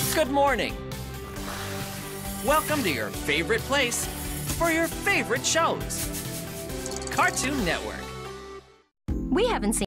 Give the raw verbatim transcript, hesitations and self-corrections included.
Good morning. Welcome to your favorite place for your favorite shows. Cartoon Network. We haven't seen